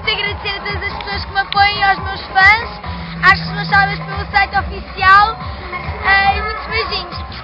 muito agradecer a todas as pessoas que me apoiam, aos meus fãs, às responsáveis pelo site oficial e muitos beijinhos.